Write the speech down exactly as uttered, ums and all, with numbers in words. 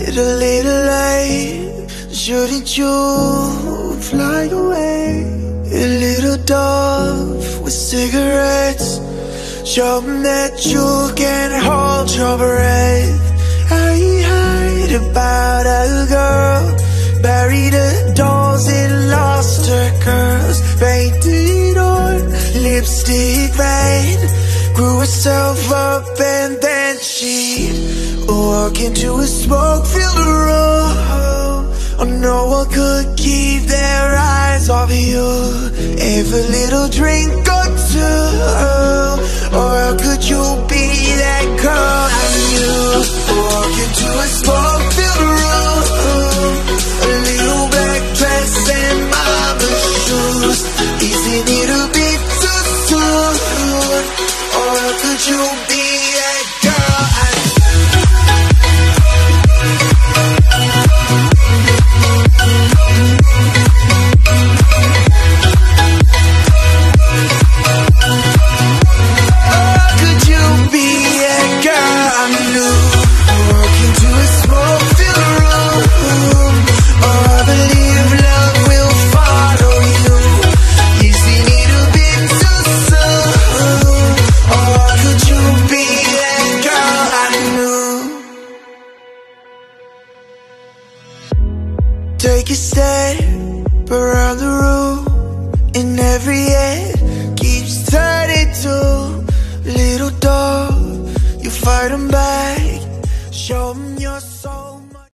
it a little late? Shouldn't you fly away? A little dove with cigarettes, show 'em that you can hold your breath. I heard about a girl, buried her dolls and lost her curls, painted on lipstick red, grew herself up and then she'd walk into a smoke-filled room. Oh, no one could keep their eyes off you. Every little drink or two, or how could you be that girl I knew? Walk into a smoke-filled room, a little black dress and mama shoes. Isn't it a bit too soon? Or how could you be that girl I take a step around the room, and every head keeps turning to little dog. You fight 'em back, show 'em your